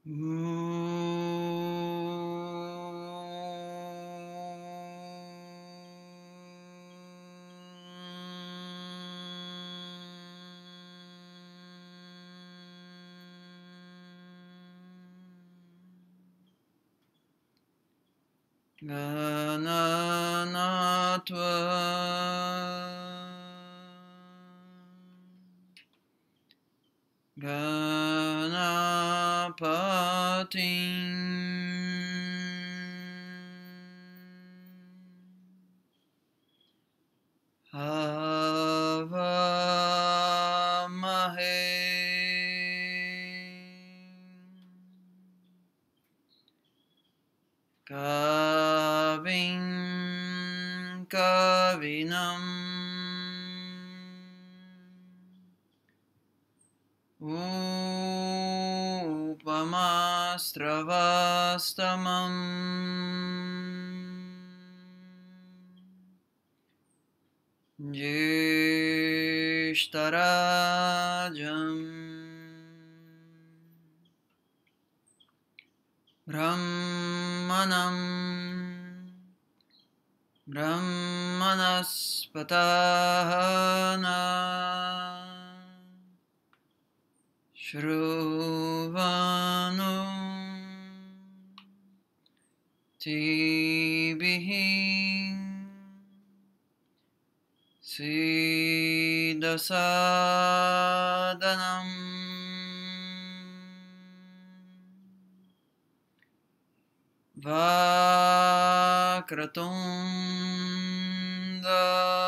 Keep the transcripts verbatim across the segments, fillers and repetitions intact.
Gananatva Ganapatim Havamahe Kavim Kavinam Upamastravastamam Jeshtarajam Brahmanam Brahmanaspatana Shruvanu Tibihi Siddhasadanam Vakratunda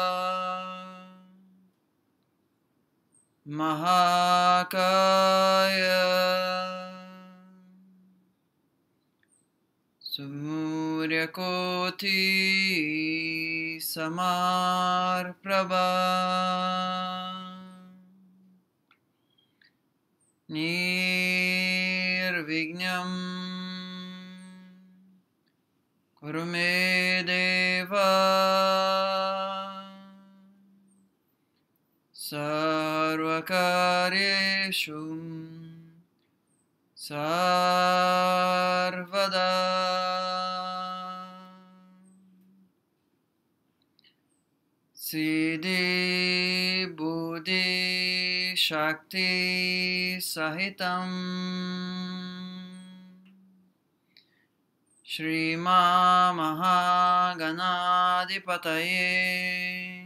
Mahakaya Suryakoti Samarprabha Nirvignam Kurumedeva Sarvakaryeshu Sarvada Siddhi Buddhi Shakti Sahitam Shrima Mahaganadipataye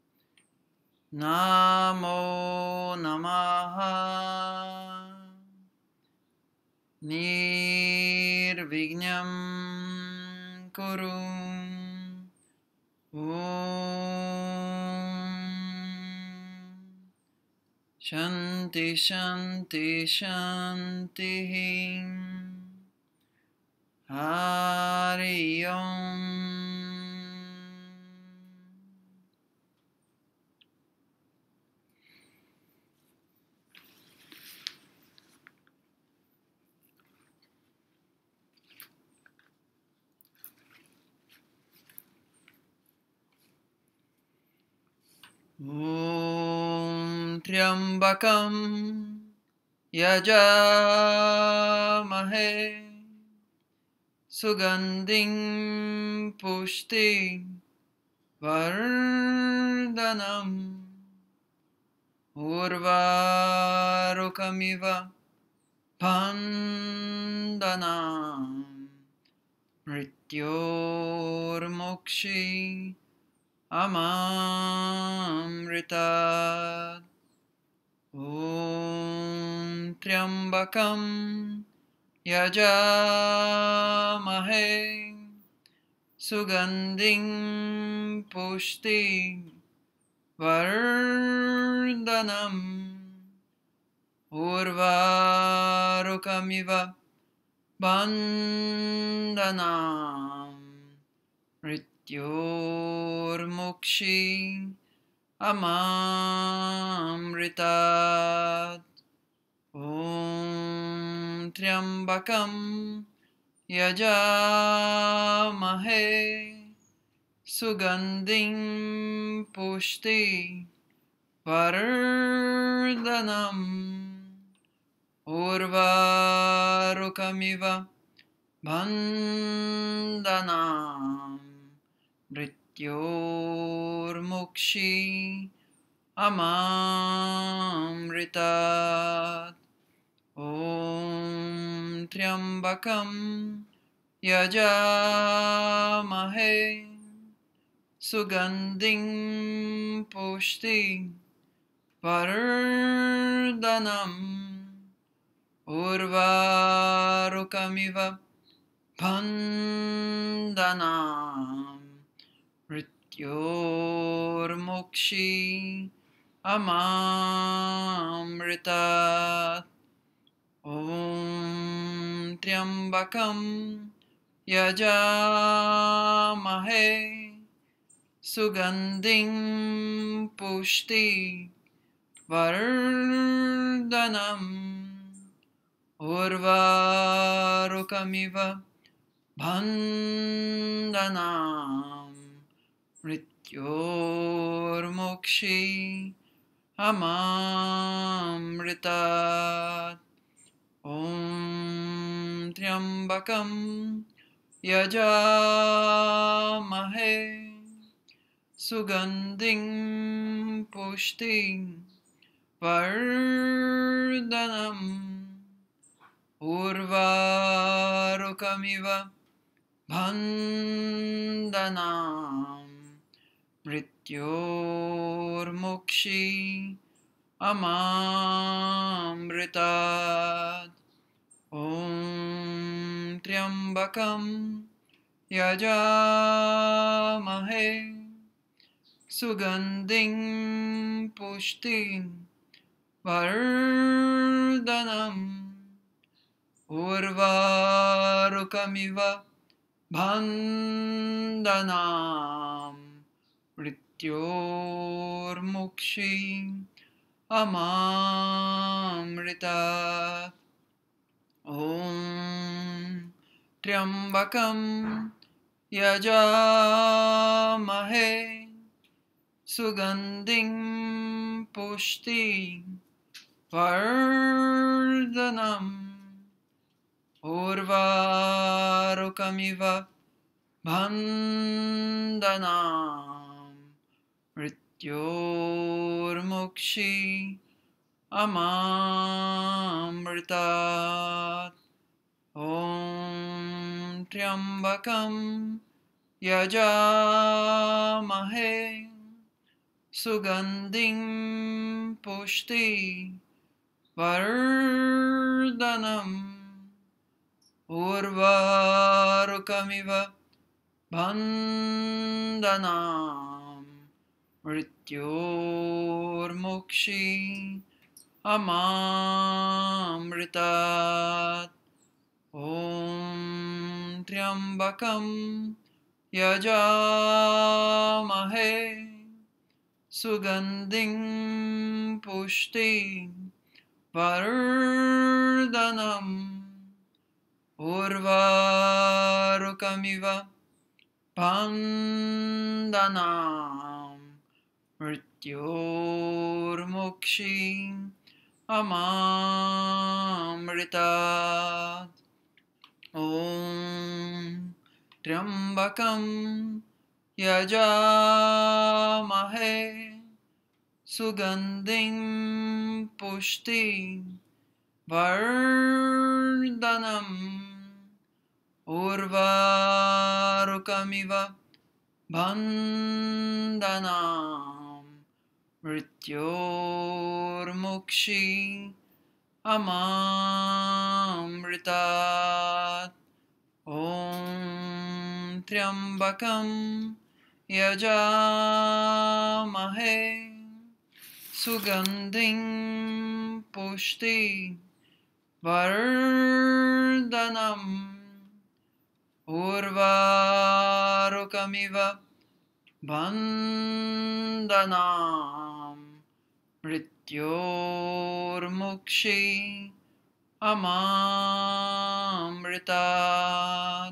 Namo Namaha Nirvignam Kuru Om Shanti Shanti Shanti Hari Om. Om Triambakam Yajamahe Sugandhim Pushti Vardhanam Urvarukamiva Pandanam Mrityormokshi Amamrita Om Triambakam Yajamahe Sugandhim Pushti Vardhanam Urvarukamiva Bandhanam Mrityormokshi Amamrita Om Triambakam Yajamahe Sugandhim Pushti Vardhanam Urvarukamiva Bandhanam Mrityormukshi Amamritat. Om Triambakam Yajamahe Sugandhim Pushti Vardhanam Urvarukamiva Bandhanam Mrityormukshi Amamritat. Om Triambakam Yajamahe Sugandhim Pushti Vardhanam Urvarukamiva Bandhanam Mrityormukshi Amamritat. Om Triambakam Yajamahe Sugandhim Pushti Vardhanam Urvarukamiva Bandhanam Mrityormukshi Amamritat. Om Triambakam Yajamahe Sugandhim Pushti Vardhanam Urvarukamiva Bandhanam Mrityormukshi Amamritat. Om Triambakam Yajamahe Sugandhim Pushti Vardhanam Urvarukamiva Bandhanam Mrityormukshi Amamritat. Om Triambakam Yajamahe Sugandhim Pushti Vardhanam Urvarukamiva Bandhanam Mrityormukshi Amamritat. Om Triambakam Yajamahe Sugandhim Pushti Vardhanam Urvarukamiva Bandhanam Mrityormukshi Amamritat. Om Triambakam Yajamahe Sugandhim Pushti Vardhanam Urvarukamiva Bandhanam Mrityormukshi Amamritat. Om Triambakam Yajamahe Sugandhim Pushti Vardhanam Urvarukamiva Bandhanam Mrityormukshi Amamritat.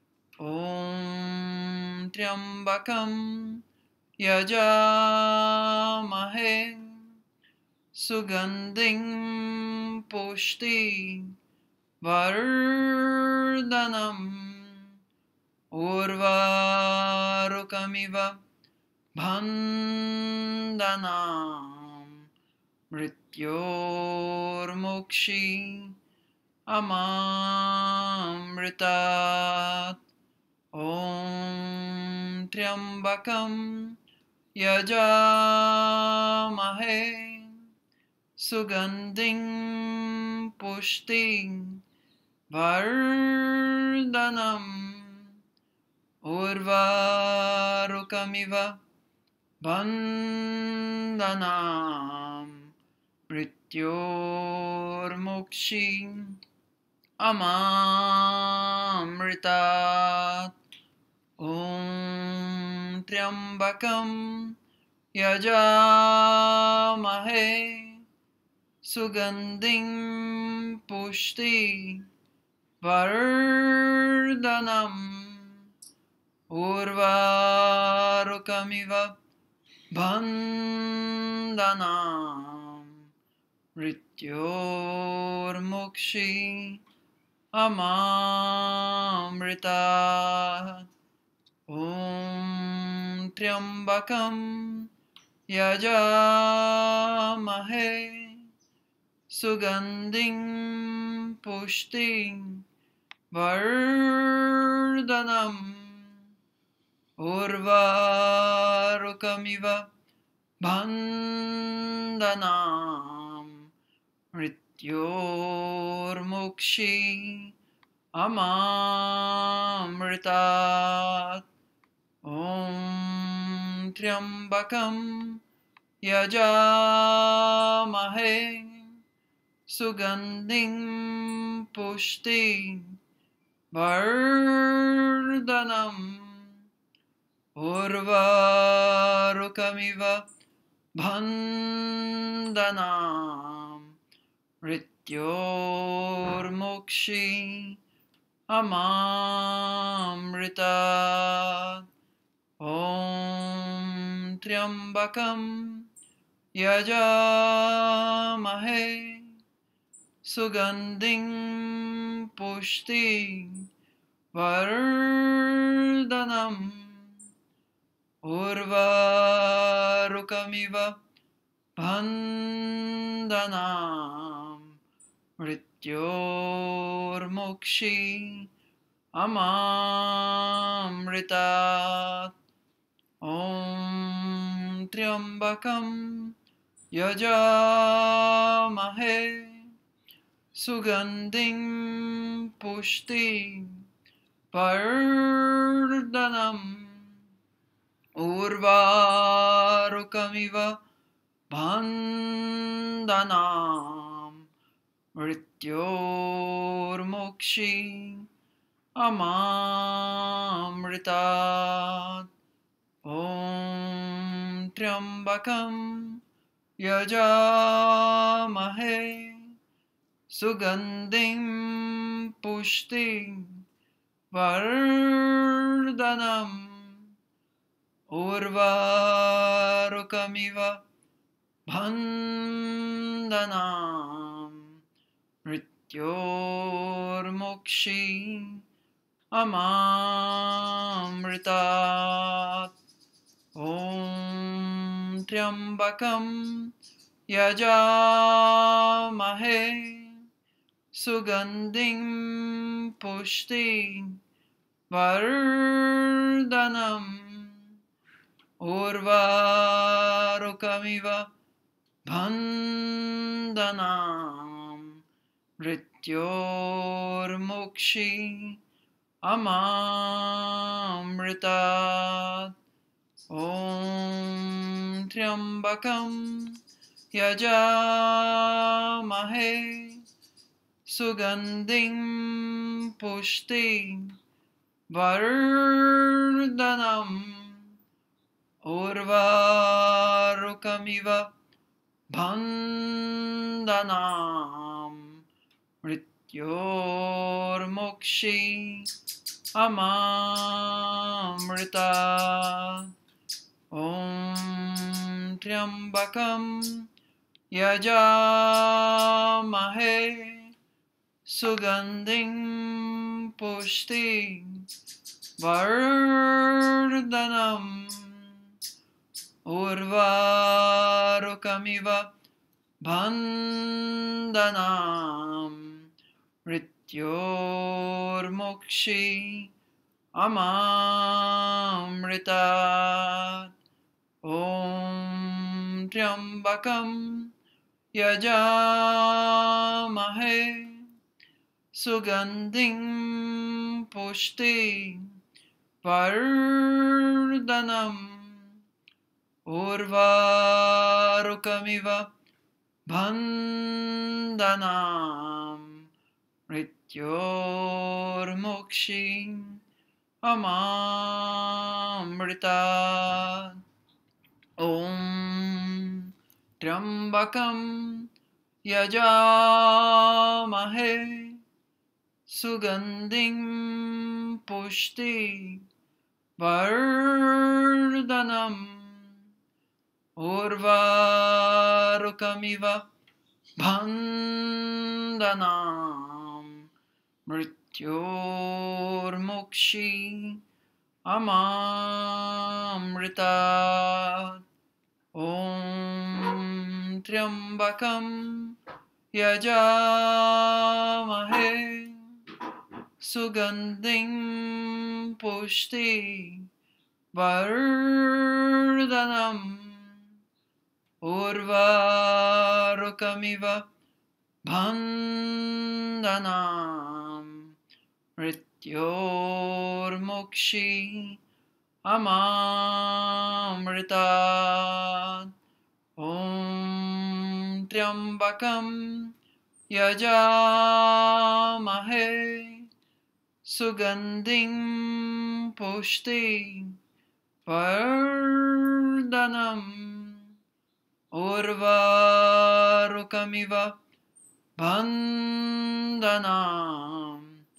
Om Triambakam Yajamahe Sugandhing Pushti Vardhanam Urvarukamiva Bandhanam Mrityormukshi Amamritat Om Triambakam Yajamahe Sugandhing Pushti Vardhanam Urvarukamiva Bandhanam Mrityormukshi Amamritat Om Triambakam Yajamahe Sugandhing Pushti Vardhanam Urvarukamiva Bandhanam Mrityormukshi Amamritat Om Triambakam Yajamahe Sugandhing Pushti Vardhanam Urvarukamiva Bandhanam Mrityormukshi Amamritat Om Triambakam Yajamahe Sugandhing Pushti Vardhanam Urvarukamiva Bandhanam Mrityormukshi Amamritat Om Triambakam Yajamahe Sugandhing Pushti Vardhanam Urvarukamiva Bandhanam Mrityormukshi Amamritat Om Triambakam Yajamahe Sugandhing Pushti Vardhanam Urvarukamiva Bandhanam Mrityormukshi Amamritat Om Triambakam Yajamahe Sugandhing Pushti Vardhanam Urvarukamiva Bandhanam Mrityormukshi Amamritat Om Triambakam Yajamahe Sugandhing Pushti Vardhanam Urvarukamiva Bandhanam Mrityormukshi Amamritat Om Triambakam Yajamahe Sugandhing Pushti Vardhanam Urvarukamiva Bandhanam Mrityormukshi Amamritat Om Triambakam yajamahe sugandhim pushtim vardhanam urvarukamiva bandhanam mrityormokshi amamritat. Om Triambakam yajamahe sugandhim pushtim vardhanam urvarukamiva bandhanam mrityormokshi amamritat. Om Triambakam yajamahe sugandhim pushtim vardhanam urvarukamiva bandhanam mrityormokshi amamritat. Om Triambakam yajamahe sugandhim pushtim vardhanam urvarukamiva bandhanam mrityormokshi amamritat. Om Triambakam yajamahe sugandhim pushtim vardhanam urvarukamiva bandhanam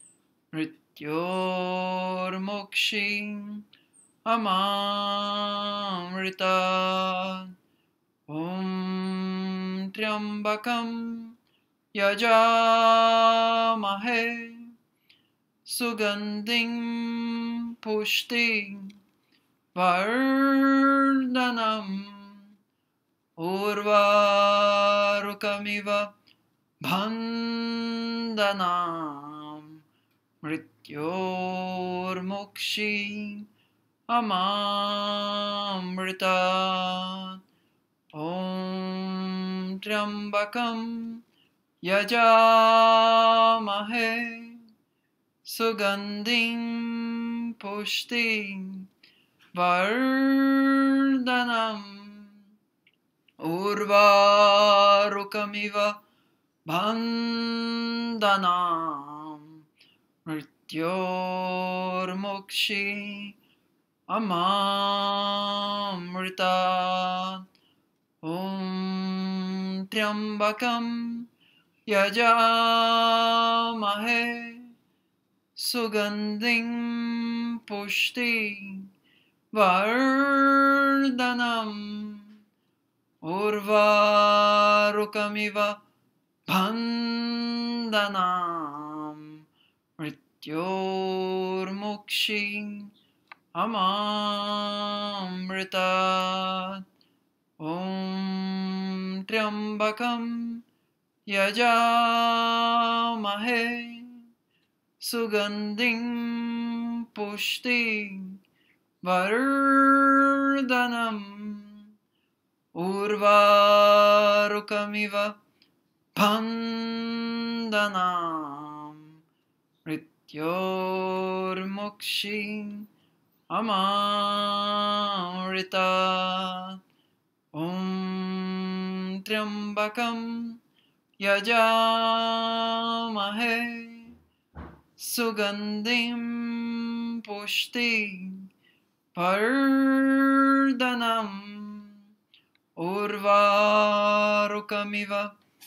mrityormokshi amamritat. Om Triambakam yajamahe sugandhim pushtim vardhanam urvarukamiva bandhanam mrityormokshi amamritat. Om Triambakam yajamahe sugandhim pushtim vardhanam urvarukamiva bandhanam mrityormokshi amamritat. Om Triambakam yajamahe sugandhim pushtim vardhanam urvarukamiva bandhanam mrityormokshi amamritat. Om Triambakam yajamahe sugandhim pushtim vardhanam urvarukamiva bandhanam mrityormokshi amamritat. Om Triambakam yajamahe sugandhim pushtim vardhanam urvarukamiva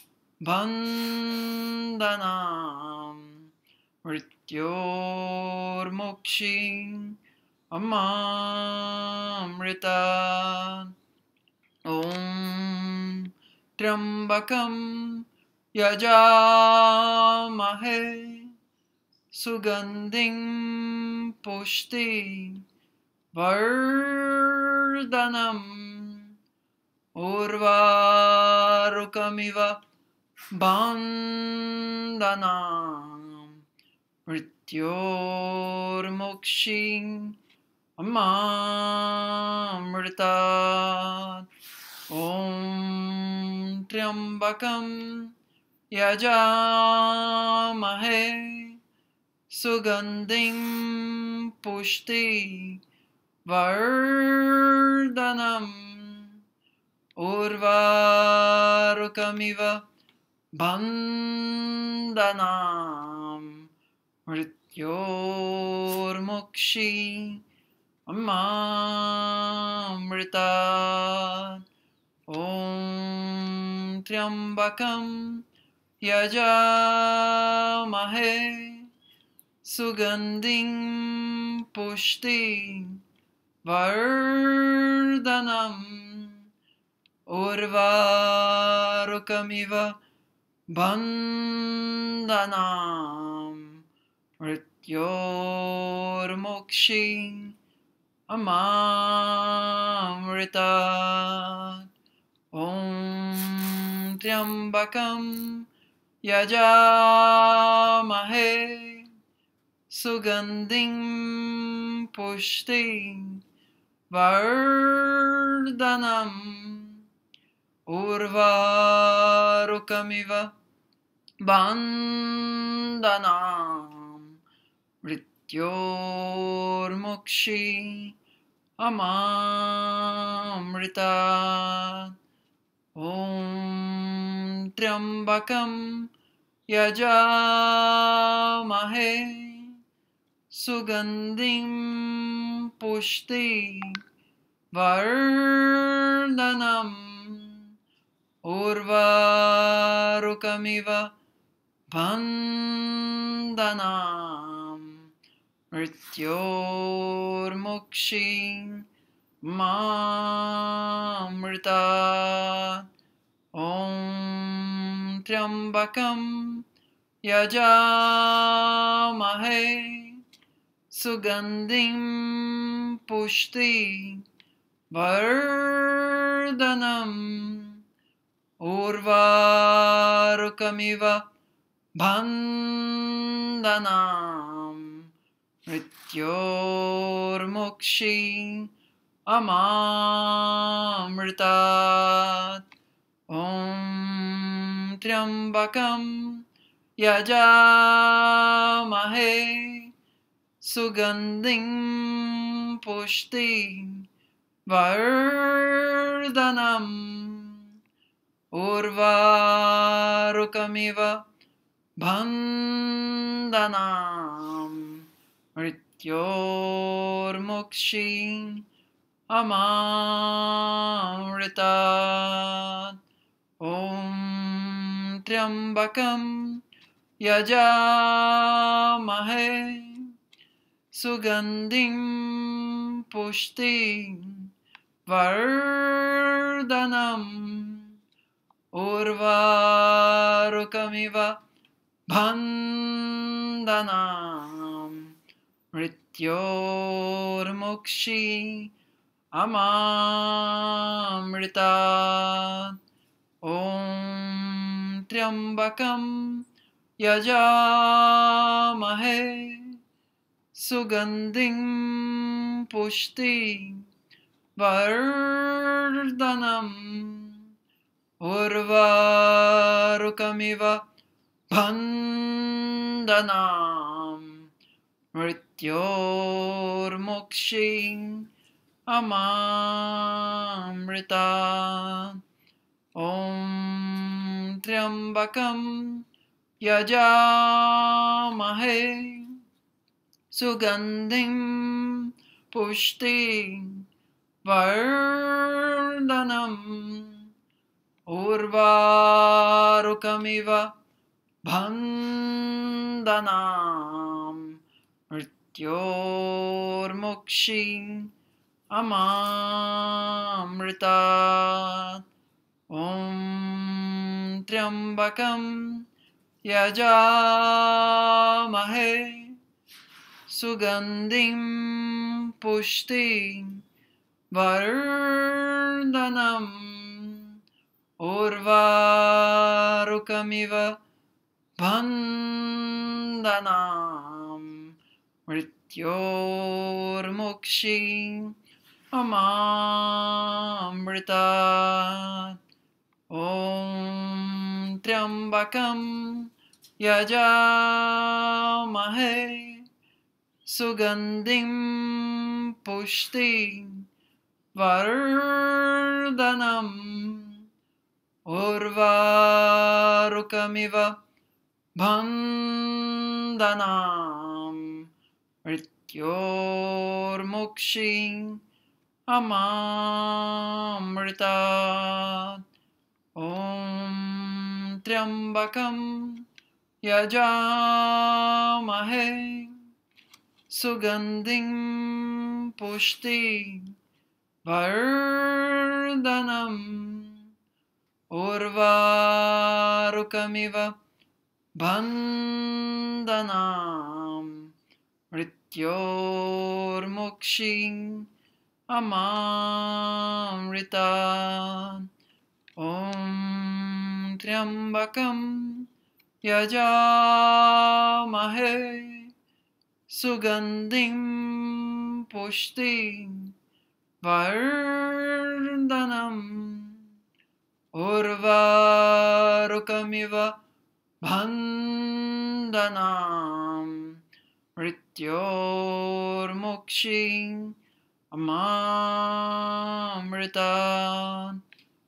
bandhanam mrityormokshi amamritat. Om त्र्यम्बकं यजामहे सुगन्धिं पुष्टिवर्धनम् उर्वारुकमिव बन्धनान् मृत्योर्मुक्षीयमामृतात् ॐ त्र्यम्बकं यजामहे सुगन्धिं पुष्टिवर्धनम् उर्वारुकमिव बन्धनान् मृत्योर्मुक्षीयमामृतात् ॐ त्र्यम्बकं यजामहे सुगन्धिं पुष्टिवर्धनम् उर्वारुकमिव बन्धनान् मृत्योर्मुक्षीयमामृतात् ॐ त्र्यम्बकं यजामहे सुगन्धिं पुष्टिवर्धनम् उर्वारुकमिव बन्धनान् मृत्योर्मुक्षीयमामृतात् ॐ त्र्यम्बकं यजामहे सुगन्धिं पुष्टिवर्धनम् उर्वारुकमिव बन्धनान् मृत्योर्मुक्षीयमामृतात् ॐ त्र्यम्बकं यजामहे सुगन्धिं पुष्टिवर्धनम् उर्वारुकमिव बन्धनान् मृत्योर्मुक्षीयमामृतात् ॐ त्र्यम्बकं यजामहे सुगन्धिं पुष्टिवर्धनम् उर्वारुकमिव बन्धनान् मृत्योर्मुक्षीयमामृतात् ॐ त्र्यम्बकं यजामहे सुगन्धिं पुष्टिवर्धनम् उर्वारुकमिव बन्धनान् मृत्योर्मुक्षीयमामृतात् ॐ त्र्यम्बकं यजामहे सुगन्धिं पुष्टिवर्धनम् उर्वारुकमिव बन्धनान् मृत्योर्मुक्षीयमामृतात् ॐ त्र्यम्बकं यजामहे सुगन्धिं पुष्टिवर्धनम् उर्वारुकमिव बन्धनान् मृत्योर्मुक्षीयमामृतात् Om Triambakam Yajamahe Sugandhim Pushti Vardhanam Urvarukamiva Bandhanam Mrityormukshi Amamrita. Om Triambakam Yajamahe Sugandhim Pushti Vardhanam Urvarukamiva Bandhanam Mrityormukshi Amamrita. Om Triambakam Yajamahe Sugandhim Pushti Vardhanam Urvarukamiva Bandhanam Mrityormukshi Amamrita. Om Triambakam Yajamahe Sugandhim Pushti Vardhanam Urvarukamiva Bandhanam Mrityormukshi Amamrita.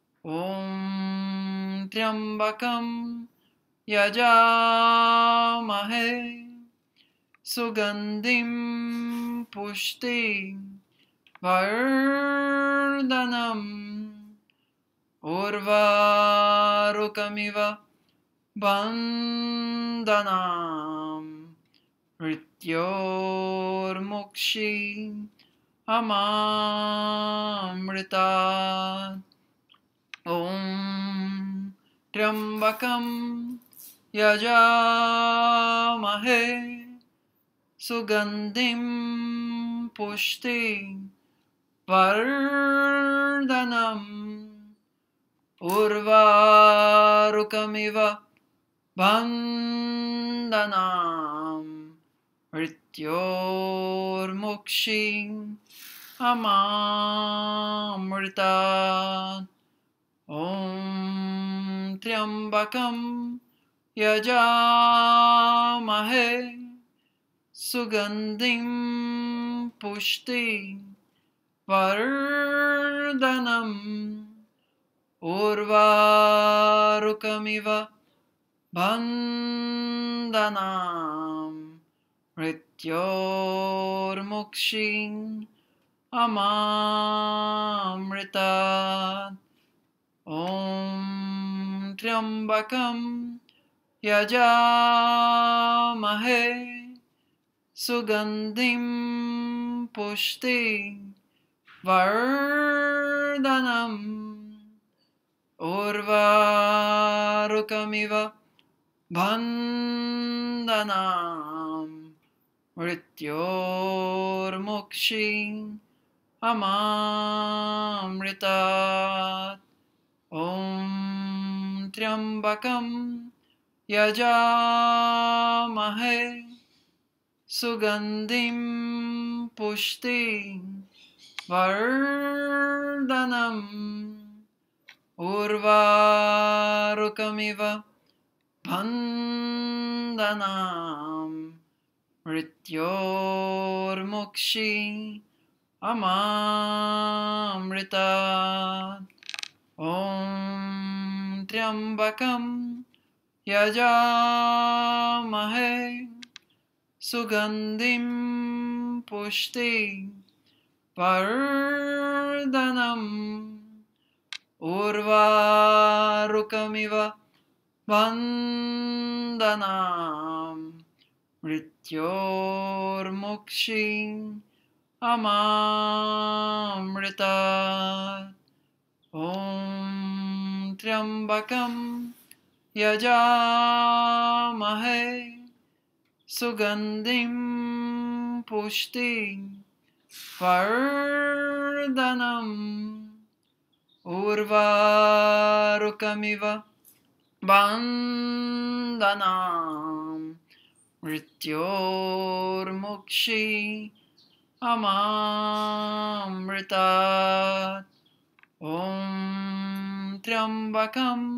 Om Triambakam Yajamahe Sugandhim Pushti Vardhanam Urvarukamiva Bandhanam Mrityormukshi Amamrita. Om Triambakam Yajamahe Sugandhim Pushti Vardhanam Urvarukamiva Bandhanam Mrityormukshi Amamrita. Om Triambakam Yajamahe Sugandhim Pushti Vardhanam Urvarukamiva Bandhanam Mrityormukshi Amamrita. Om Triambakam Yajamahe Sugandhim Pushti Vardhanam Urvarukamiva Bandhanam Mrityormukshi Amamrita. Om Triambakam Yajamahe Sugandhim Pushti Vardhanam Urvarukamiva Bandhanam Mrityormukshi Amamrita. Om Triambakam Yajamahe Sugandhim Pushti Vardhanam Urvarukamiva Bandhanam Mrityormukshi Amamrita. Om त्र्यम्बकं यजामहे सुगन्धिं पुष्टिं वर्धनम् उर्वारुकमिव बन्धनान् मृत्योर्मुक्षि अमामृतात् ॐ त्र्यम्बकं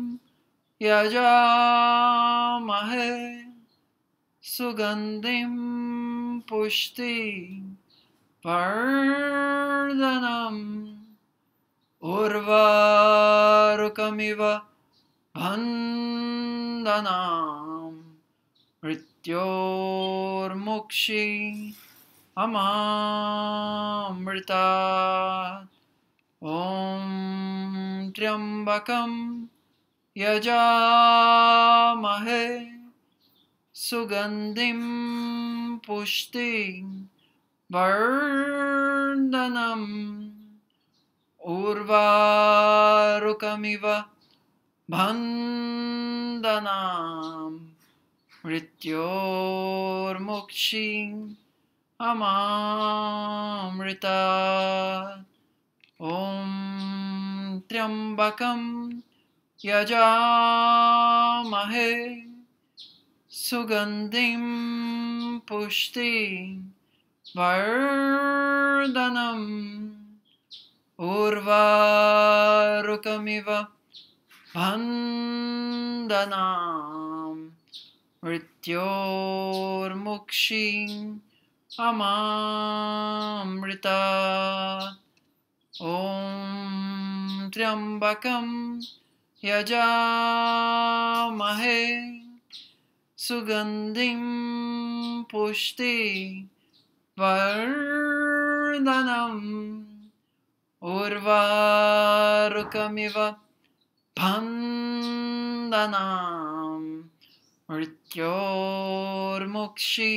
यजामहे सुगन्धिं पुष्टिं वर्धनम् उर्वारुकमिव बन्धनान् मृत्योर्मुक्षि अमामृतात् ॐ त्र्यम्बकं यजामहे सुगन्धिं पुष्टिं वर्धनम् उर्वारुकमिव बन्धनान् मृत्योर्मुक्षि अमामृतात् ॐ त्र्यम्बकं यजामहे सुगन्धिं पुष्टिं वर्धनम् उर्वारुकमिव बन्धनान् मृत्योर्मुक्षि अमामृतात् ॐ त्र्यम्बकं यजामहे सुगन्धिं पुष्टिं वर्धनम् उर्वारुकमिव बन्धनान् मृत्योर्मुक्षि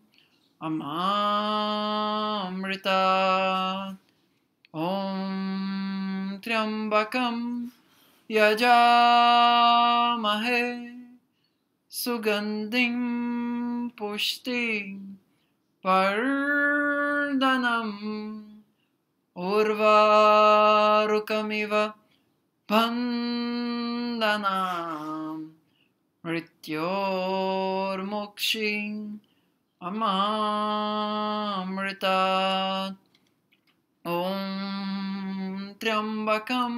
अमामृतात् ॐ त्र्यम्बकं यजामहे सुगन्धिं पुष्टिं वर्धनम् उर्वारुकमिव बन्धनान् मृत्योर्मुक्षि अमामृतात् ॐ त्र्यम्बकं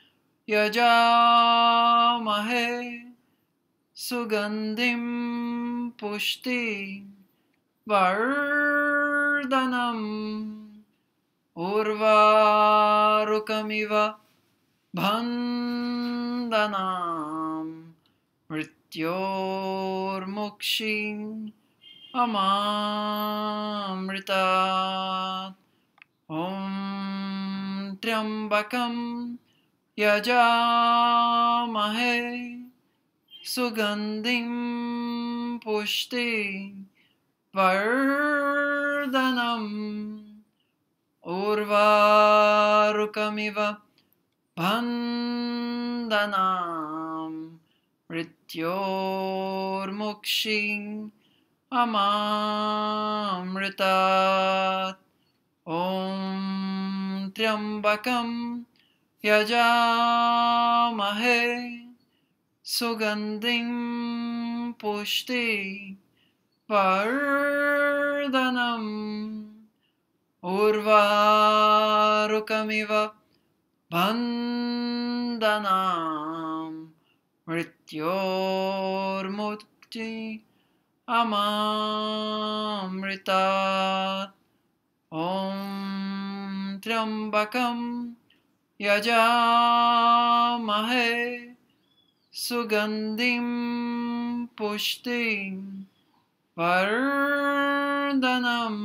यजामहे सुगन्धिं पुष्टिं वर्धनम् उर्वारुकमिव बन्धनान् मृत्योर्मुक्षि अमामृतात् ॐ त्र्यम्बकं यजामहे सुगन्धिं पुष्टिं वर्धनम् उर्वारुकमिव बन्धनान् मृत्योर्मुक्षि अमामृतात् ॐ त्र्यम्बकं यजामहे सुगन्धिं पुष्टिं वर्धनम् उर्वारुकमिव बन्धनान् मृत्योर्मुक्ति अमामृतात् ॐ त्र्यम्बकं यजामहे सुगन्धिं पुष्टिं वर्धनम्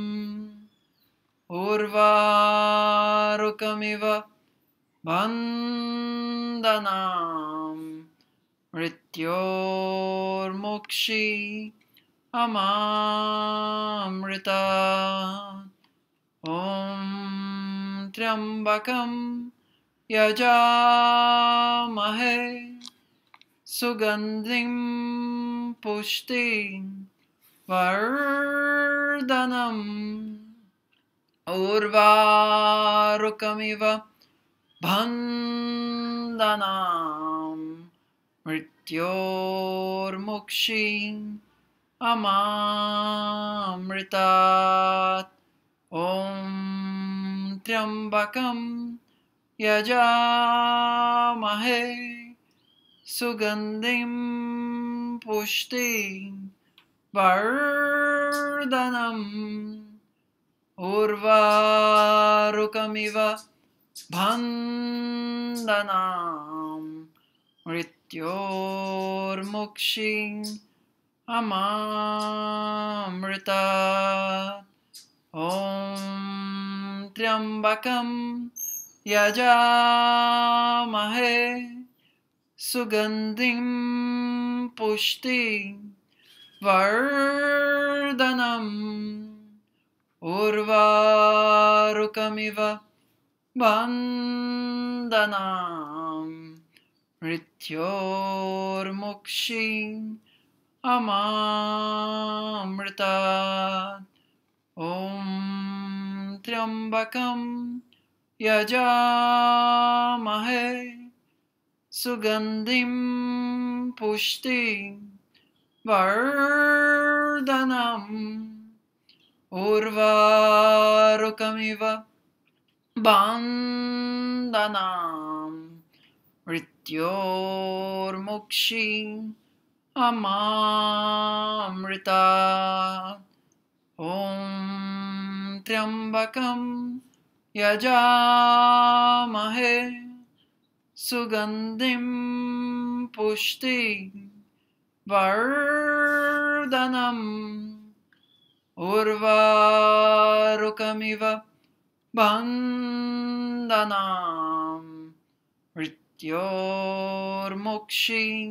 उर्वारुकमिव बन्धनान् मृत्योर्मुक्षि अमामृतात् ॐ त्र्यम्बकं यजामहे Sugandhim pushtim Vardhanam Urvarukamiva Bandhanam Mrityormukshim Amamritat Om Triambakam Yajamahe Sugandhim Pushtim Vardhanam Urvarukamiva Bandhanam Mrityormukshim Amamritat Om Triambakam Yajamahe Sugandhim Pushtim Vardhanam Urvarukamiva Bandhanam Mrityormukshim Amamritat Om Triambakam Yajamahe Sugandhim Pushtim Vardhanam Urvarukamiva Bandhanam Mrityormukshim Amamritat Om Triambakam Yajamahe Sugandhim Pushtim Vardhanam Urvarukamiva Bandhanam Mrityormukshim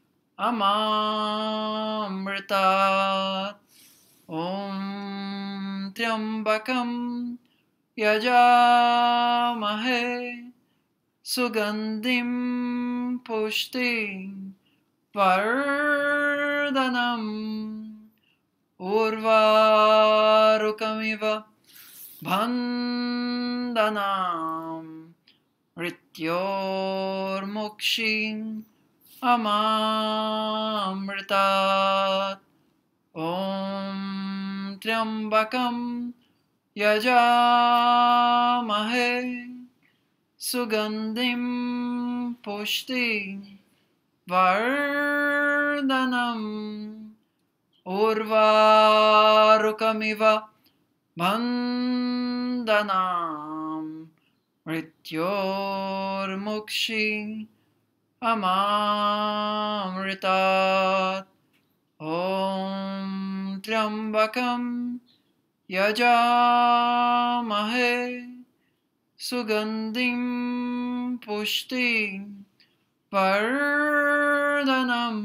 Amamritat Om Triambakam Yajamahe Sugandhim Pushtim Vardhanam Urvarukamiva Bandhanam Mrityormukshim Amamritat Om Triambakam Yajamahe Sugandhim Pushtim Vardhanam Urvarukamiva Bandhanam Mrityormukshim Amamritat Om Triambakam Yajamahe Sugandhim Pushtim Vardhanam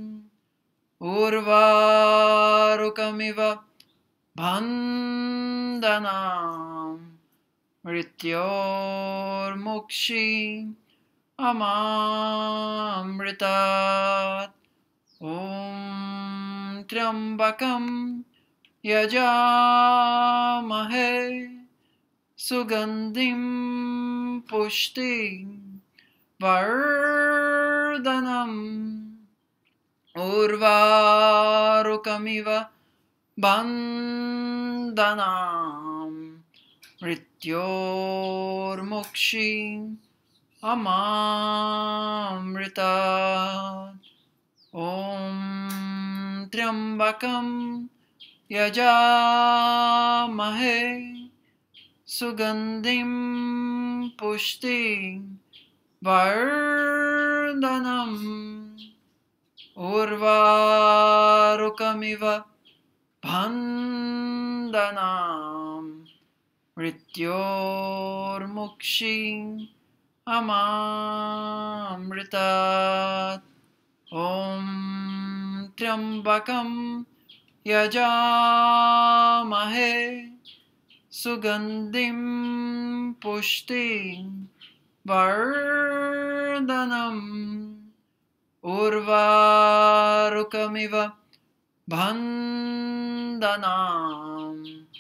Urvarukamiva Bandhanam Mrityormukshim Amamritat Om Triambakam Yajamahe Sugandhim Pushtim Vardhanam Urvarukamiva Bandhanam Mrityormukshim Amamritat Om Triambakam Yajamahe Sugandhim Pushtim Vardhanam Urvarukamiva Bandhanam Mrityormukshim Amamritat Om Triambakam Yajamahe Sugandhim Pushtim Vardhanam urvarukamiv bandhanam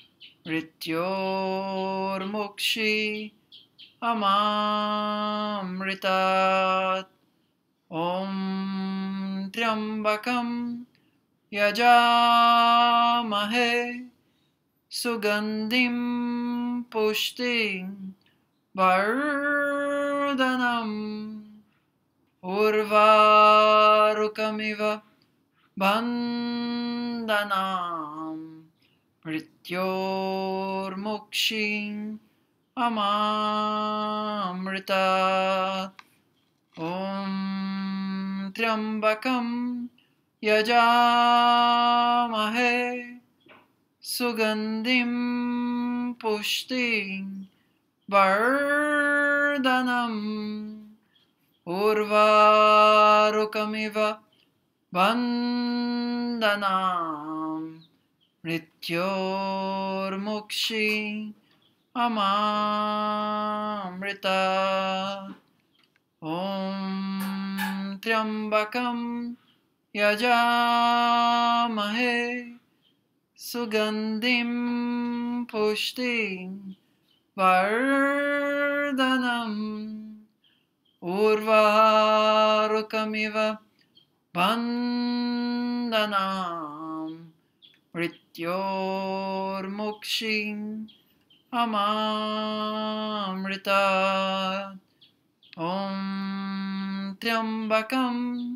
mrityormukshi amamritat. Om Triambakam Yajamahe Sugandhim Pushtim Vardhanam Urvarukamiva Bandhanam Mrityormukshim Amamritat. Om Triambakam Yajamahe Sugandhim Pushtim Vardhanam Urvarukamiva Bandhanam Mrityormukshim Amamritat. Om Triambakam Yajamahe Sugandhim Pushtim Vardhanam Urvarukamiva Bandhanam Mrityormukshim Amamritat. Om Triambakam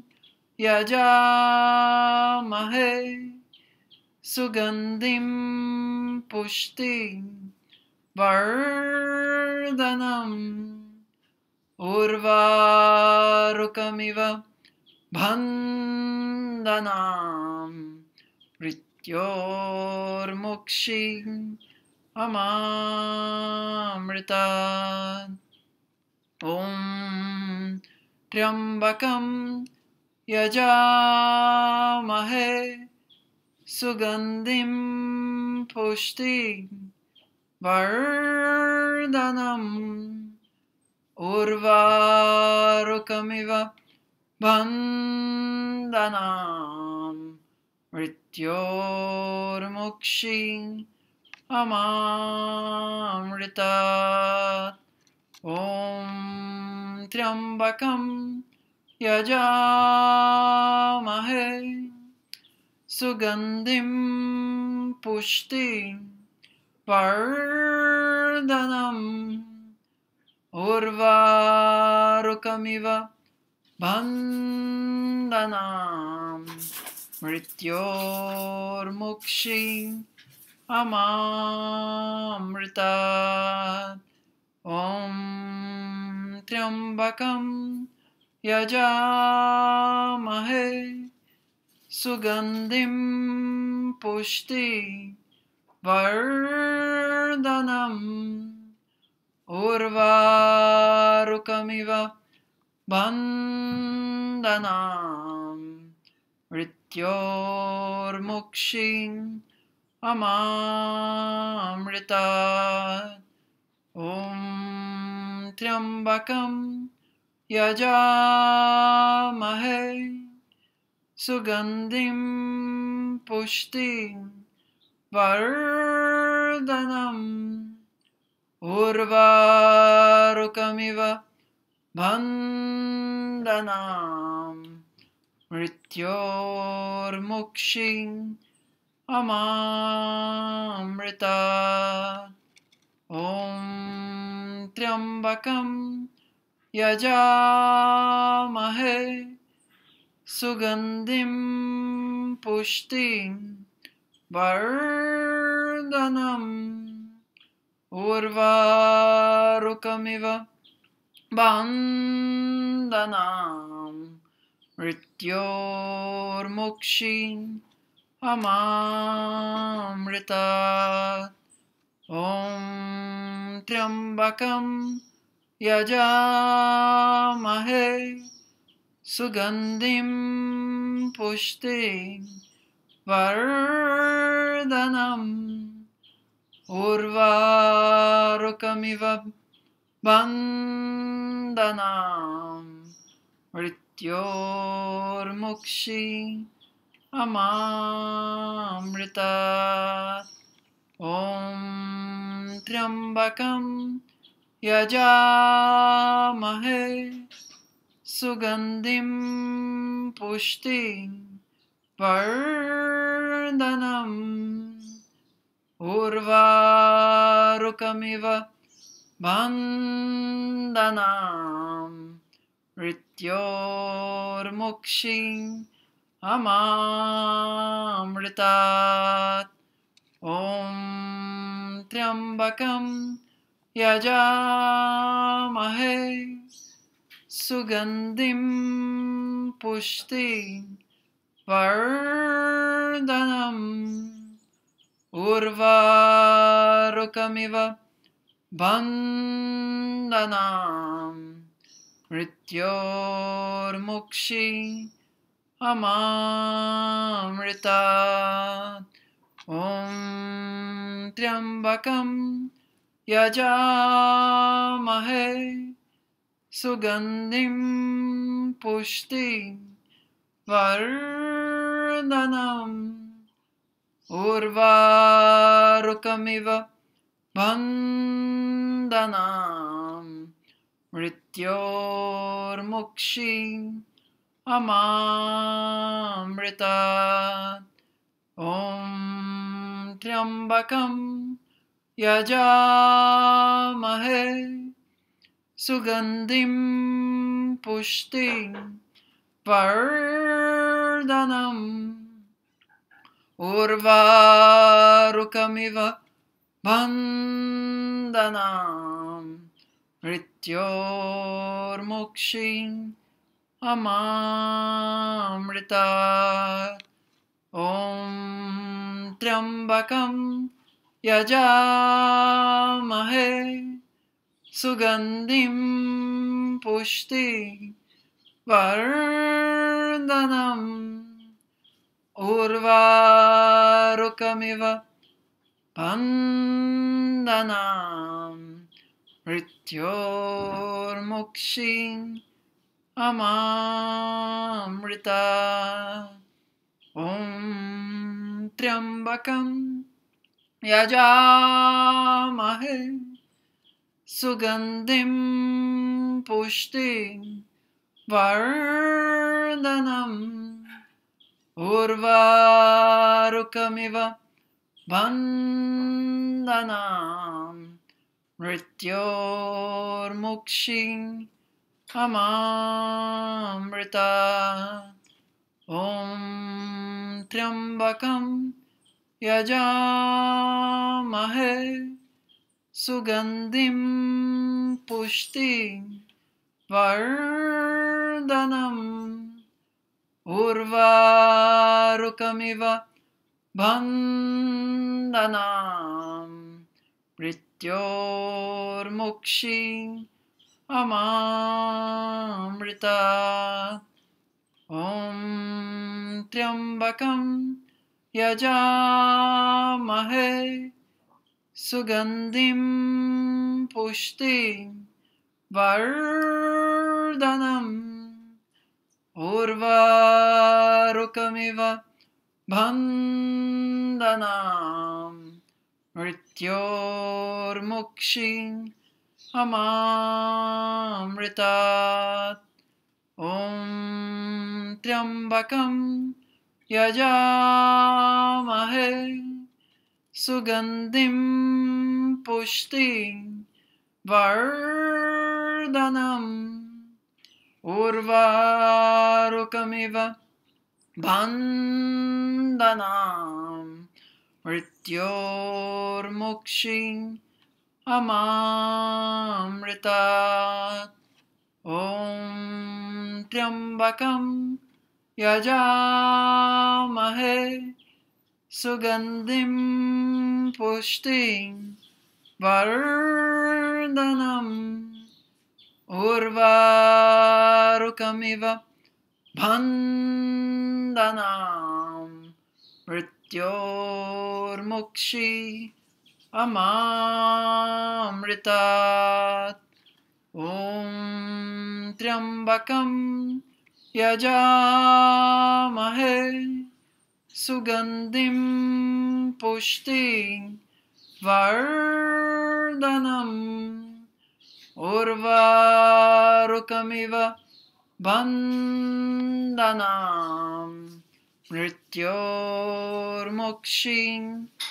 Yajamahe Sugandhim Pushtim Vardhanam Urvarukamiva Bandhanam Mrityormukshim Amamritat. Om Triambakam Yajamahe Sugandhim Pushtim Vardhanam Urvarukamiva Bandhanam Mrityormukshim Amamritat. Om Triambakam Yajamahe Sugandhim Pushtim Vardhanam Urvarukamiva Bandhanam Mrityormukshim Amamritat. Om Triambakam Yajamahe Sugandhim Pushtim Vardhanam Urvarukamiva Bandhanam Mrityormukshim Amamritat. Om Triambakam Yajamahe Sugandhim Pushtim Vardhanam Urvarukamiva Bandhanam Mrityormukshim Amamritat. Om Triambakam Yajamahe Sugandhim Pushtim Vardhanam Urvarukamiva Bandhanam Mrityormukshim Amamritat. Om Triambakam Yajamahe Sugandhim Pushtim Vardhanam Urvarukamiva Bandhanam मृत्योर्मुक्षि अमामृतात् ॐ त्र्यम्बकं यजामहे सुगन्धिं पुष्टिं वर्धनम् उर्वारुकमिव बन्धनाम् मृत्योर्मुक्षि अमामृतात् ॐ त्र्यम्बकं यजामहे सुगन्धिं पुष्टिं वर्धनम् उर्वारुकमिव बन्धनाम् मृत्योर्मुक्षि अमामृतात् ॐ त्र्यम्बकं यजामहे सुगन्धिं पुष्टिं वर्धनम् उर्वारुकमिव बन्धनाम् मृत्योर्मुक्षि अमामृतात् ॐ त्र्यम्बकं यजामहे सुगन्धिं पुष्टिं वर्धनम् उर्वारुकमिव बन्धनाम् मृत्योर्मुक्षि अमामृतात् ॐ त्र्यम्बकं यजामहे सुगन्धिं पुष्टिं वर्धनम् उर्वारुकमिव बन्धनाम् मृत्योर्मुक्षि अमामृतात् ॐ त्र्यम्बकं यजामहे सुगन्धिं पुष्टिं वर्धनम् उर्वारुकमिव बन्धनाम् मृत्योर्मुक्षि अमामृतात् ॐ त्र्यम्बकं यजामहे सुगन्धिं पुष्टिं वर्धनम् उर्वारुकमिव बन्धनाम् मृत्योर्मुक्षि अमामृतात् ॐ त्र्यम्बकं यजामहे सुगन्धिं पुष्टिं वर्धनम् उर्वारुकमिव बन्धनाम् मृत्योर्मुक्षि अमामृतात् ॐ त्र्यम्बकं यजामहे सुगन्धिं पुष्टिं वर्धनम् उर्वारुकमिव बन्धनाम् मृत्योर्मुक्षि अमामृतात् ॐ त्र्यम्बकं यजामहे सुगन्धिं पुष्टिं वर्धनम् उर्वारुकमिव बन्धनाम् मृत्योर्मुक्षि अमामृतात् ॐ त्र्यम्बकं यजामहे सुगन्धिं पुष्टिं वर्धनम् उर्वारुकमिव बन्धनाम् मृत्योर्मुक्षीम्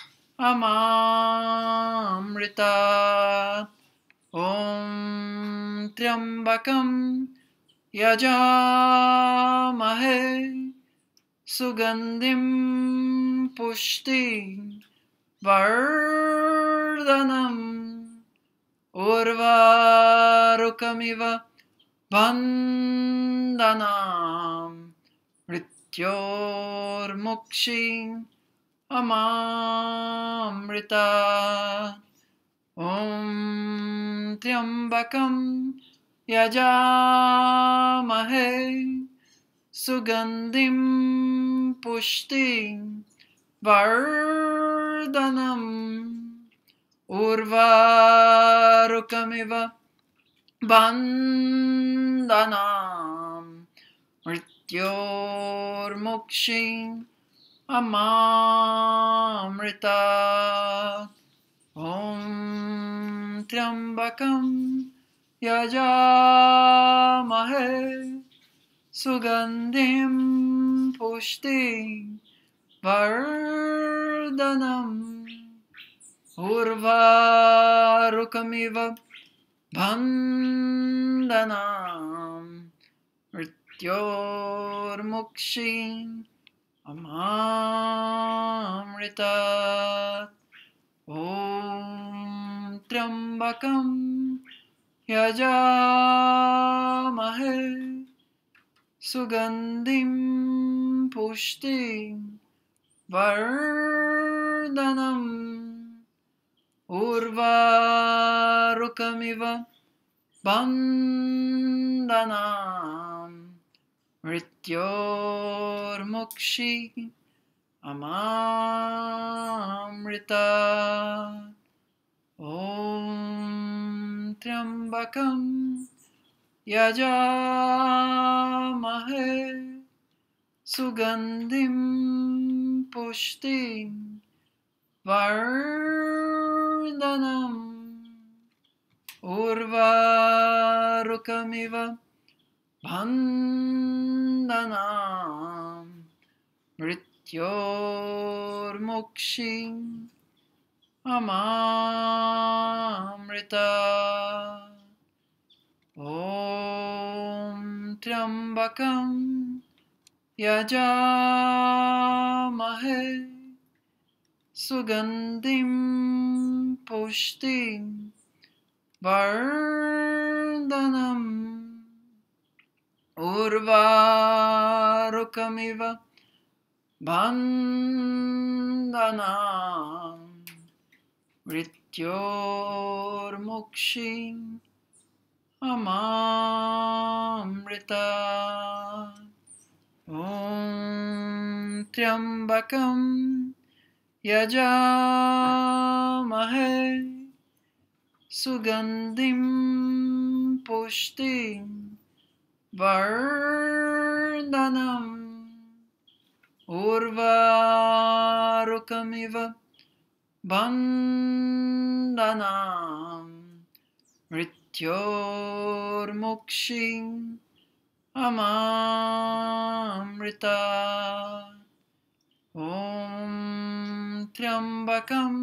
अमामृतात् ॐ त्र्यम्बकं यजामहे सुगन्धिं पुष्टिं वर्धनम् उर्वारुकमिव बन्धनाम् मृत्योर्मुक्षीम् अमामृतात् ॐ त्र्यम्बकं यजामहे सुगन्धिं पुष्टिं वर्धनम् उर्वारुकमिव बन्धनाम् मृत्योर्मुक्षीम् अमामृतात् ॐ त्र्यम्बकं यजामहे सुगन्धिं पुष्टिं वर्धनम् उर्वारुकमिव बन्धनाम् मृत्योर्मुक्षीम् अमामृतात् ॐ त्र्यम्बकं यजामहे सुगन्धिं पुष्टिं वर्धनम् उर्वारुकमिव बन्धनाम् मृत्योर्मुक्षीम् अमामृतात् ॐ त्र्यम्बकं यजामहे सुगन्धिं पुष्टिं वर्धनम् उर्वारुकमिव बन्धनाम् मृत्योर्मुक्षीम् अमामृतात् ॐ त्र्यम्बकं यजामहे सुगन्धिं पुष्टिं वर्धनम् उर्वारुकमिव बन्धनाम् मृत्योर्मुक्षीम् अमामृतात् ॐ त्र्यम्बकं यजामहे सुगन्धिं पुष्टिं वर्धनम् उर्वारुकमिव बन्धनाम् मृत्योर्मुक्षीम् अमामृतात् ॐ त्र्यम्बकं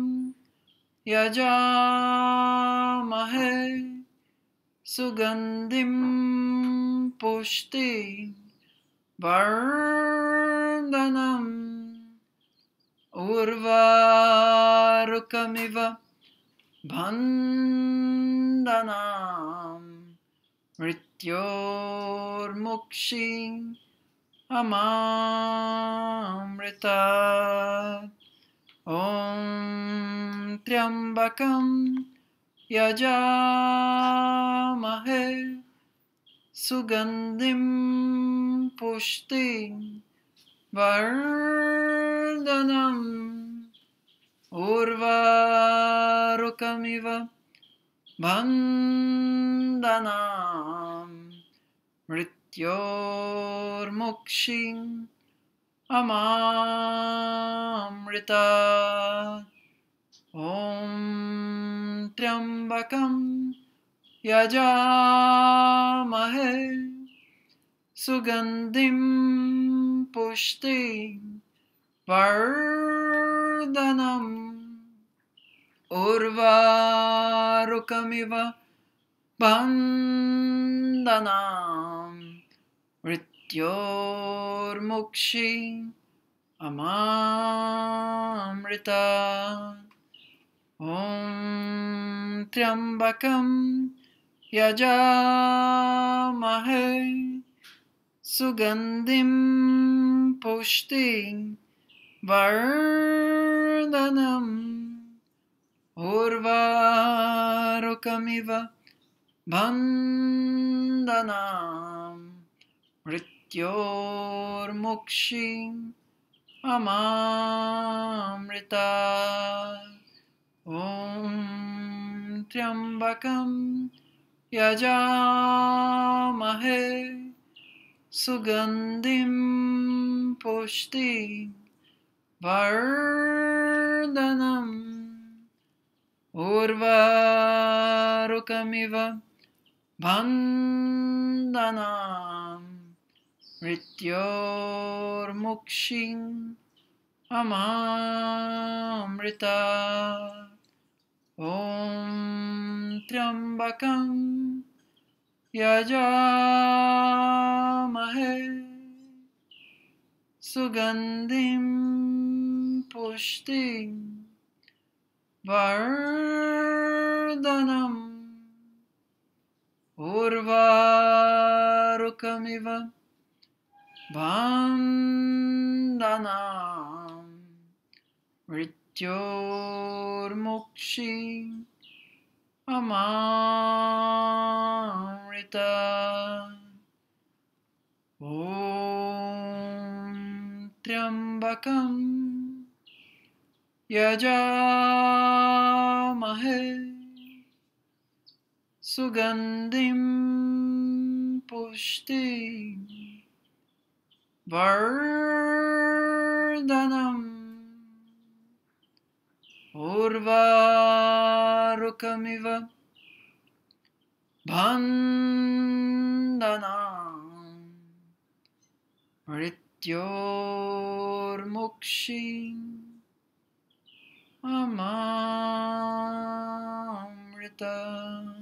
यजामहे सुगन्धिं पुष्टिं वर्धनम् उर्वारुकमिव बन्धनाम् मृत्योर्मुक्षीम् अमामृतात् ॐ त्र्यम्बकं यजामहे सुगन्धिं पुष्टिं वर्धनम् उर्वारुकमिव बन्धनाम् Mrityormukshing Amamrita. Om Triambakam Yajamahe Sugandhim Pushtim Vardhanam Urvarukamiva Bandhanam Mrityormukshim Amamrita. Om Triambakam Yajamahe Sugandhim Pushtim Vardhanam Urvarukamiva Bandhanam Mrityormukshim Amamrita. Om Triambakam Yajamahe Sugandhim Pushtim Vardhanam Urvarukamiva Bandhanam Mrityormukshim Amamrita. Om Triambakam Yajamahe Sugandhim Pushtim Vardhanam Urvarukamiva Bandhanam Mrityormukshim Amamrita. Om Triambakam Yajamahe Sugandhim Pushtim Vardhanam Urvarukamiva Bandhanam Mrityormukshim Amamrita.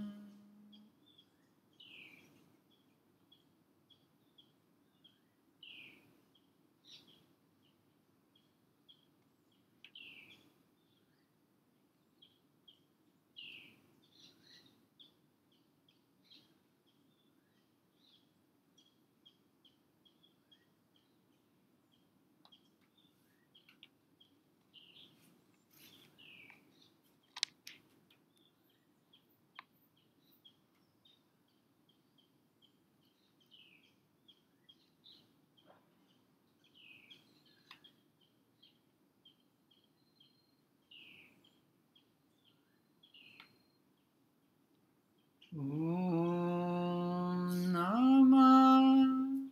Om Namah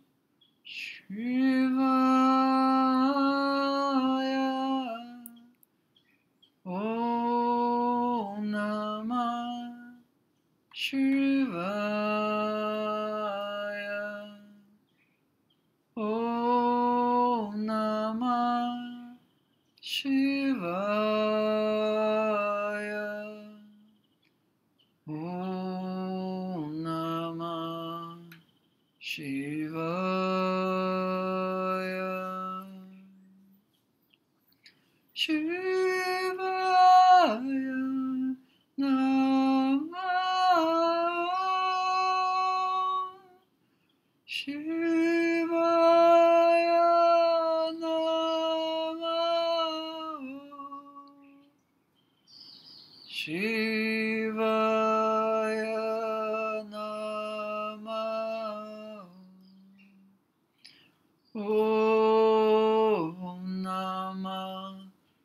Shivaya. Om Namah Shivaya. Om Namah Shivaya. Om Namah Shivaya. Shivaya Namah. Shivaya Namah. Shivaya Namah. Om Namah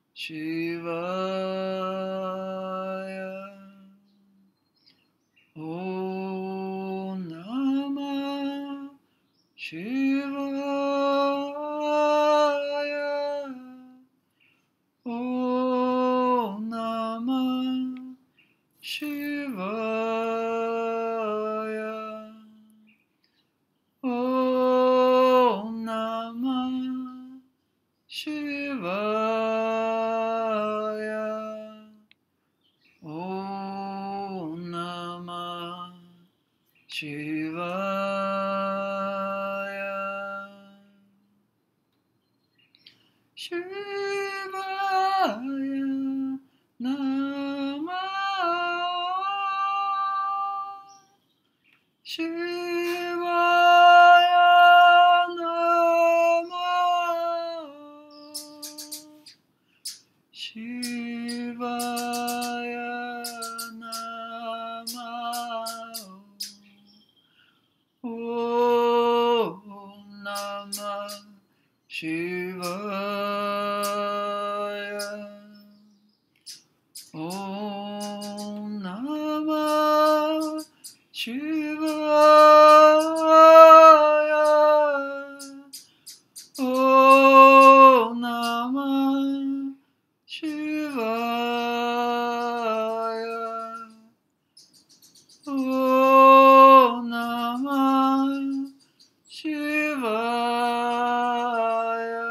Shivaya. Om Namah Shivaya. Om Namah Shivaya. Om Namah Shivaya. Om Namah Shivaya. Shivaya Namah. Shivaya Namah. Shivaya Namah. Om Namah Shivaya. Om Namah Shivaya. Om Namah Shivaya. Om Namah Shivaya.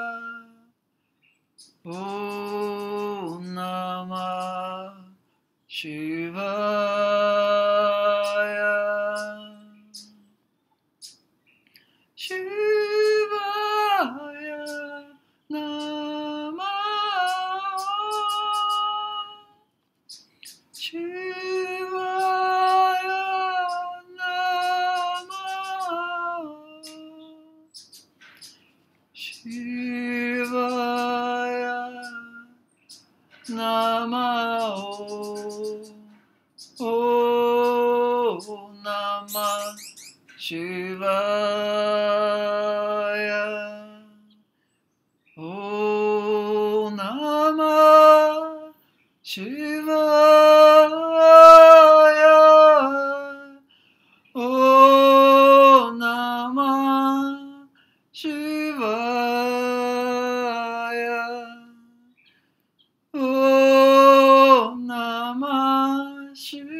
Om Namah Shivaya. Shivaya Namah. Shivaya Namah. Shivaya Namah. Om Namah Shivaya. Om Namah Shivaya. Om Namah Shivaya. Om Namah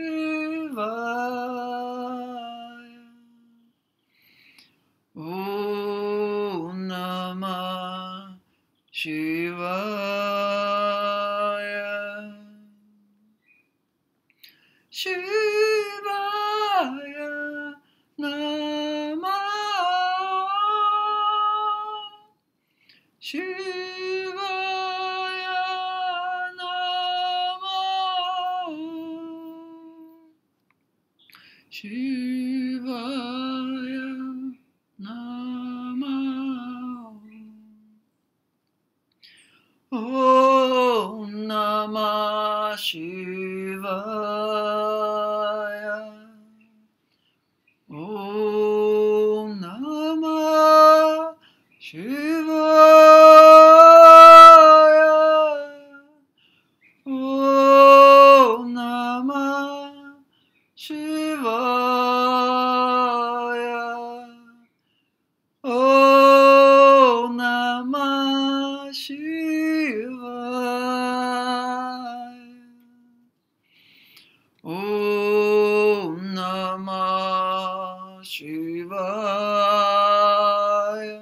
Shivaya. Om Namah Shivaya. Shivaya Namah. Shivaya Namah. Shivaya Namah. Om Namah Shivaya. Om Namah Shivaya. Om Namah Shivaya. Om Namah Shivaya. Om Namah Shivaya.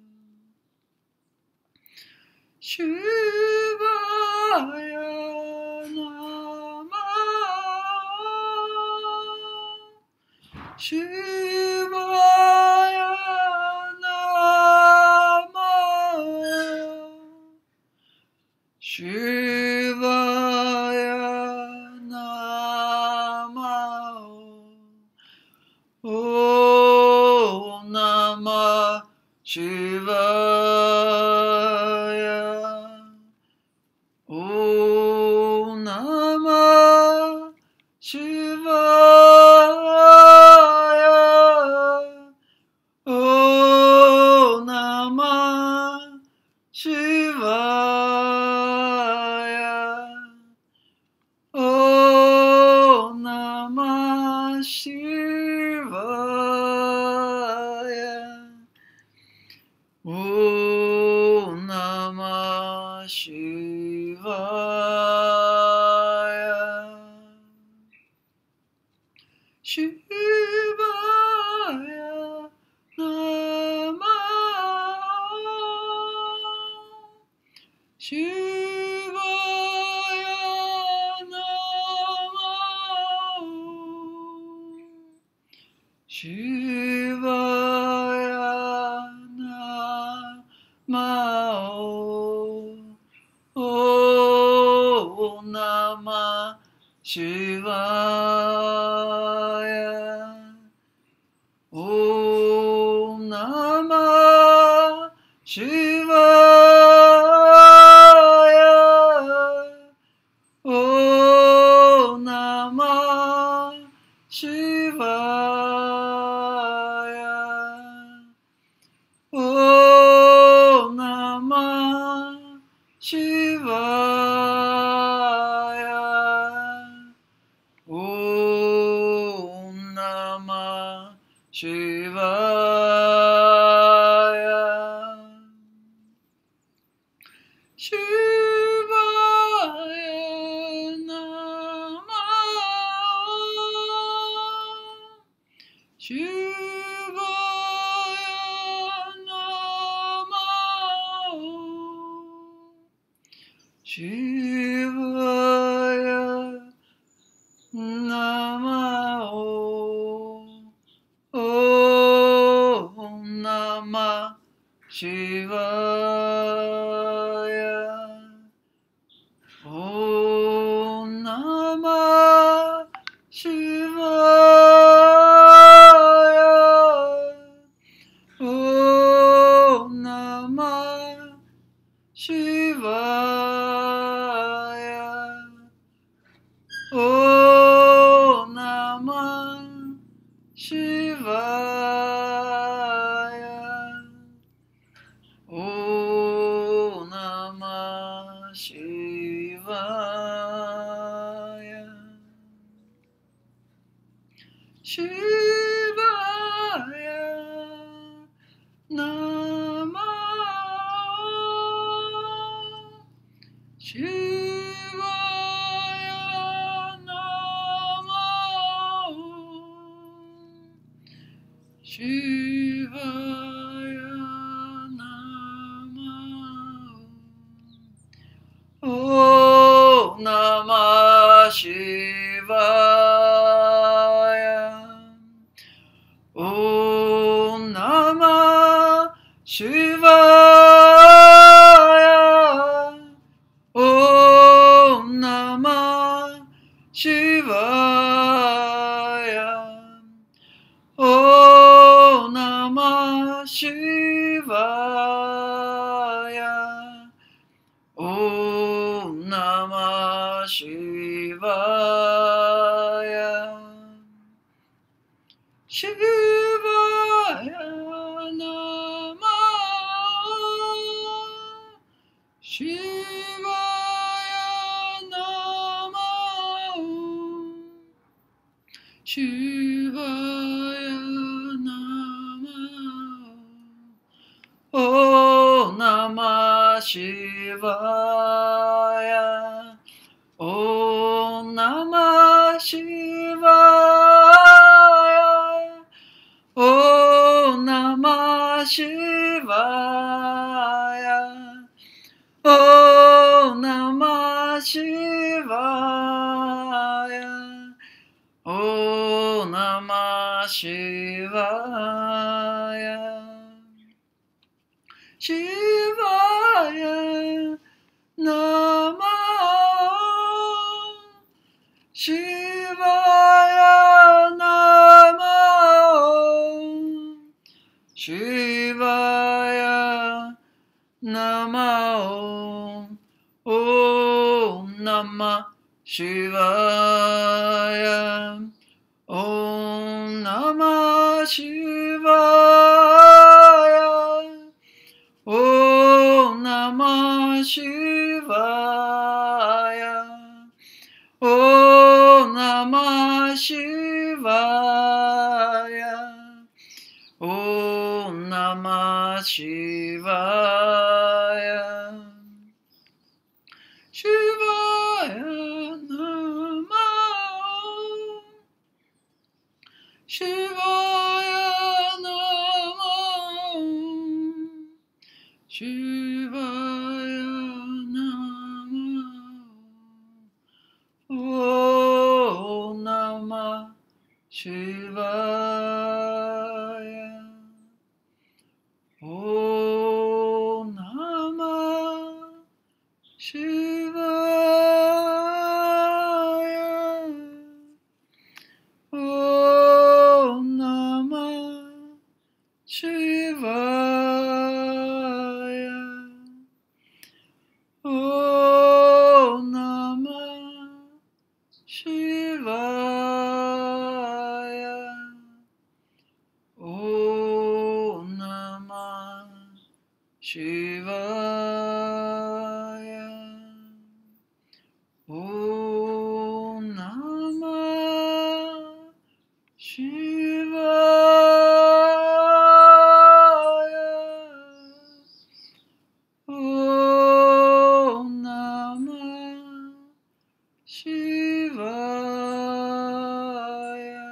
Shivaya Namah. Shivaya Namah. Shivaya Namah. Om Namah Shivaya. Om Namah Shivaya. Om Namah Shivaya. Om Namah Shivaya. Shivaya Namah Shivaya Namah Shivaya Namah Om Namah Shivaya Om Namah Shivaya Om Namah Shivaya Om Namah Shivaya Om Namah Shivaya Shivaya Namah Shivaya Namah Shivaya Namah Om Namah Shivaya Om Namah Shivaya Om Namah Shivaya Om Namah Shivaya Om Namah Shivaya Shivaya Namah Shivaya Namah Shivaya Namah Om Namah Shivaya Om Namah Shivaya Om Namah Shivaya Om Namah Shivaya Om Namah Shivaya Shivaya Namah Shivaya Namah Shivaya Namah Om Namah Shivaya Om Namah Shivaya Om Namah Shivaya Om Namah Shivaya Om Namah Shivaya Shivaya Namah Shivaya Namah Shivaya Namah Om Namah Shivaya Om Namah Shivaya Om Namah Shivaya Om Namah Shivaya Om Namah Shivaya Shivaya Namah Shivaya Namah Shivaya Namah Om Namah Shivaya Om Namah Shivaya Om Namah Shivaya Om Namah Shivaya Om Namah Shivaya Om Namah Shivaya Om Namah Shivaya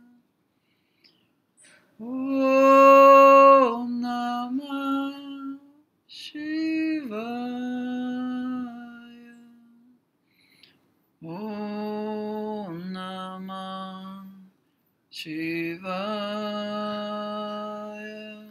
Om Namah Shivaya Om Namah Shivaya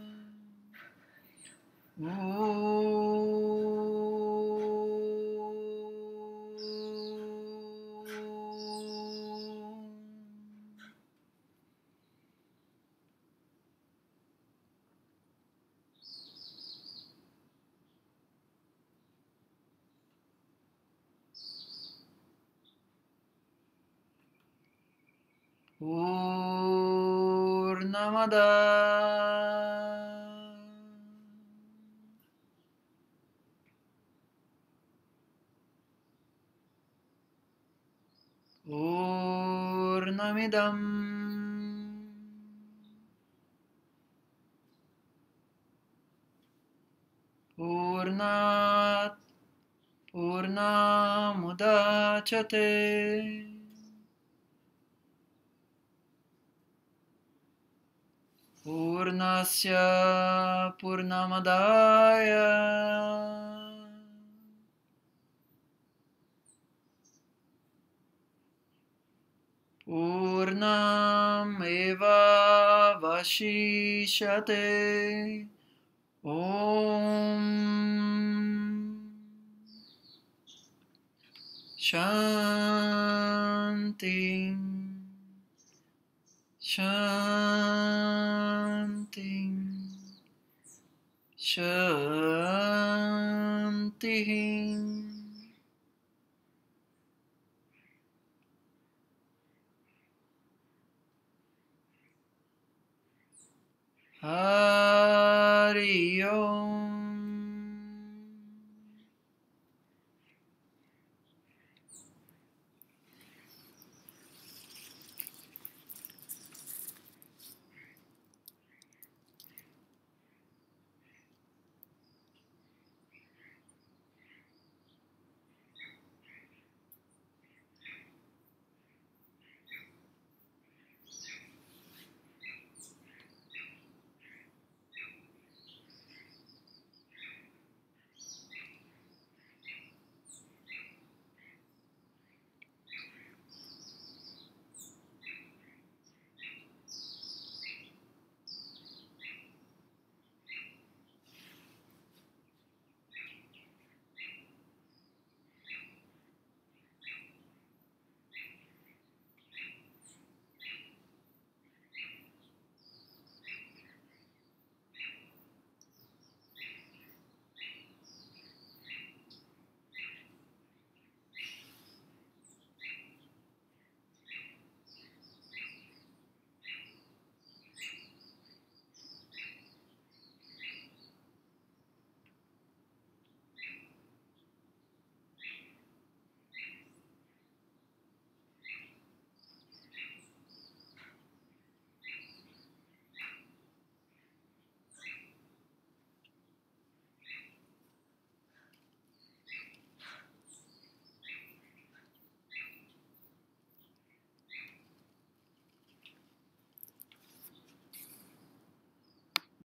Purnamada Purnamidam Purnat Purnamudachyate Purnasya Purnamadaya Purnameva Vashishate Om Shanti Shanti Shanti Hari Om